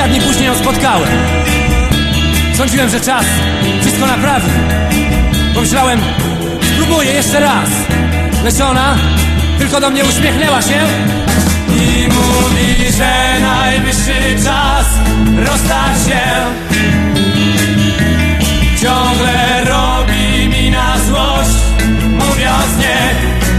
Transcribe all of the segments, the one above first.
Kilka dni później ją spotkałem. Sądziłem, że czas wszystko naprawi. Pomyślałem, spróbuję jeszcze raz. Lecz ona tylko do mnie uśmiechnęła się i mówi, że najwyższy czas rozstać się. Ciągle robi mi na złość, mówiąc nie.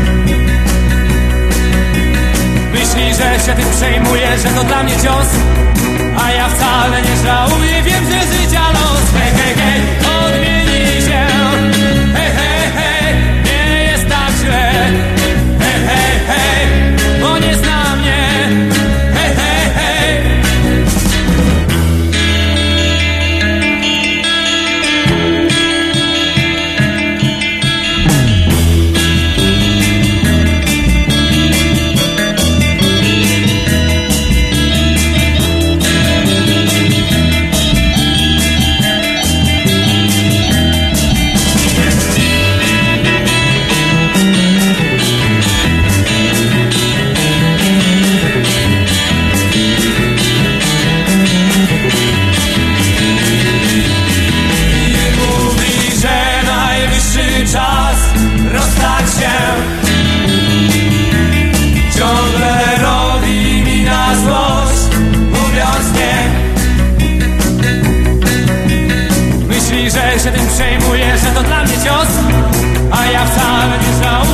Myśli, że się tym przejmuje, że to dla mnie cios, a ja wcale nie żałuję. Wiem, że życia los, hej, hej, hej, odmieni się. Hej, hej, hej, nie jest tak źle. Hej, hej, hej, bo nie zna mnie. Hej, hej, hej. Czas rozstać się. Ciągle robi mi na złość, mówiąc nie. Myśli, że się tym przejmuje, że to dla mnie cios, a ja wcale nie żałuję.